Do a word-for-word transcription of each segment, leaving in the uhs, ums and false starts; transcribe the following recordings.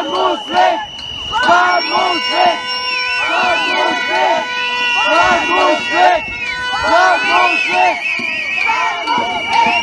Spahn muss weg! Spahn muss weg! Spahn muss weg! Spahn muss weg! Spahn muss weg! Spahn muss weg!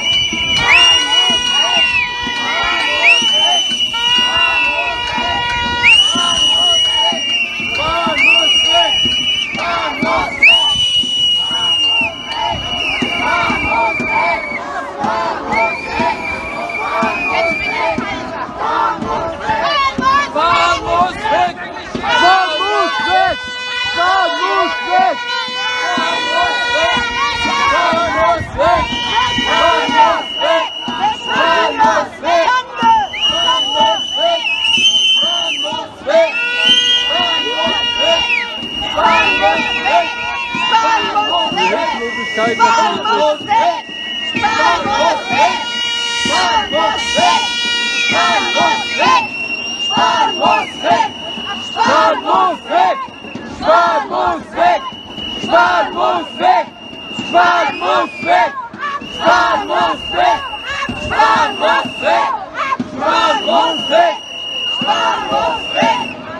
Spahn muss weg! Spahn muss weg! Spahn muss weg! Spahn muss weg! Spahn muss weg! Spahn muss weg! Spahn muss weg! Spahn muss weg! Spahn muss weg! Spahn muss weg! Spahn muss weg! Spahn muss weg! Spahn muss weg!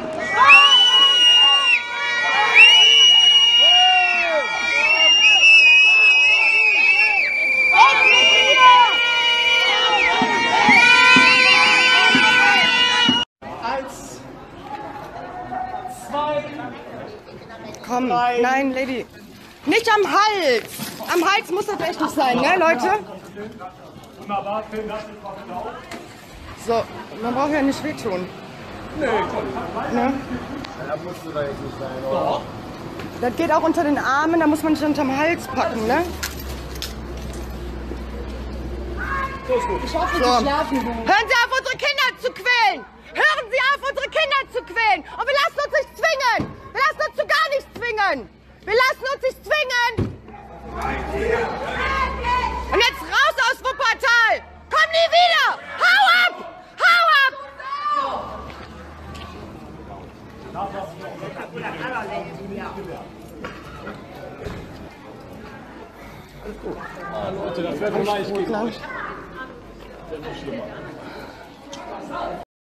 Komm, nein, Lady. Nicht am Hals. Am Hals muss das echt nicht sein, ne, Leute? So, man braucht ja nicht wehtun. Nee, komm. Ne? Da musst du da jetzt nicht sein, oder? Das geht auch unter den Armen, da muss man nicht unterm Hals packen, ne? Ich hoffe, So. Sie schlafen gut. Hören Sie auf, unsere Kinder zu quälen! Hören Sie auf, unsere Kinder zu quälen! Und wir lassen uns nicht zwingen! Wir lassen uns zu gar nichts zwingen! Wir lassen uns nicht zwingen! Und jetzt raus aus Wuppertal! Komm nie wieder! Hau ab! Hau ab! Leute, das wird gleich gehen. Gut, ne?